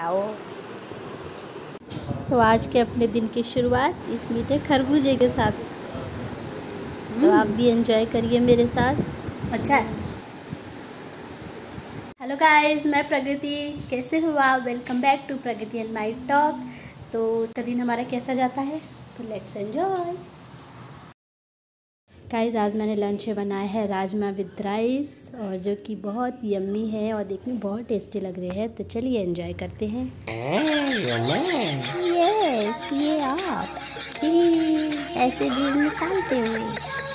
खाओ। तो आज के अपने दिन की शुरुआत इस मीठे खरबूजे के साथ। तो आप भी एंजॉय करिए मेरे साथ। अच्छा है। हेलो गाइस, मैं प्रगति। कैसे हो आप? Welcome back to Pragati and my talk. तो दिन हमारा कैसा जाता है, तो लेट्स एंजॉय। गाइस, आज मैंने लंच में बनाया है राजमा विद राइस, और जो कि बहुत यम्मी है और देखने में बहुत टेस्टी लग रहे हैं। तो चलिए एंजॉय करते हैं। यस, ये आप ऐसे जीभ निकालते हुए।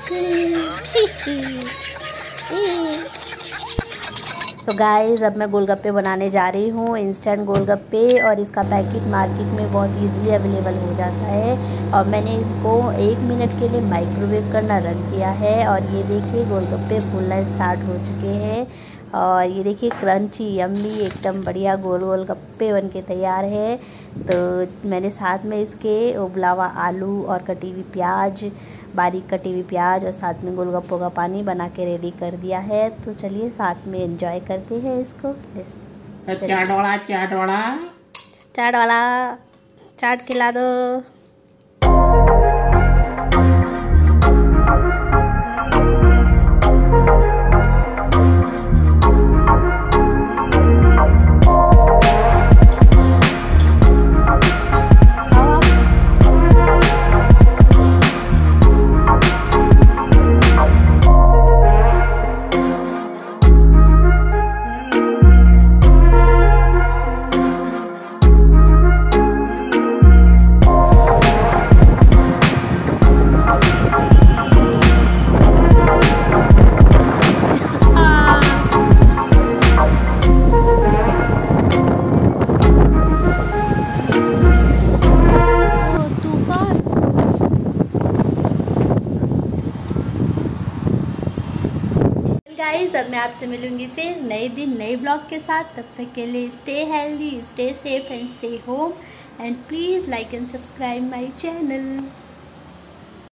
तो गाइस, अब मैं गोलगप्पे बनाने जा रही हूँ, इंस्टेंट गोलगप्पे। और इसका पैकेट मार्केट में बहुत इजीली अवेलेबल हो जाता है। और मैंने इनको 1 मिनट के लिए माइक्रोवेव करना रन किया है। और ये देखिए गोलगप्पे फूलना स्टार्ट हो चुके हैं। और ये देखिए क्रंची यम्मी एकदम बढ़िया गोल गोल गप्पे बन के तैयार है। तो मैंने साथ में इसके उबला हुआ आलू और कटी हुई प्याज, बारीक कटी हुई प्याज और साथ में गोलगप्पों का पानी बना के रेडी कर दिया है। तो चलिए साथ में एंजॉय करते हैं इसको। चाट वाला चाट खिला दो। गाइस, अब मैं आपसे मिलूंगी फिर नए दिन नए ब्लॉग के साथ। तब तक के लिए stay healthy, stay safe and stay home. And please like and subscribe my channel.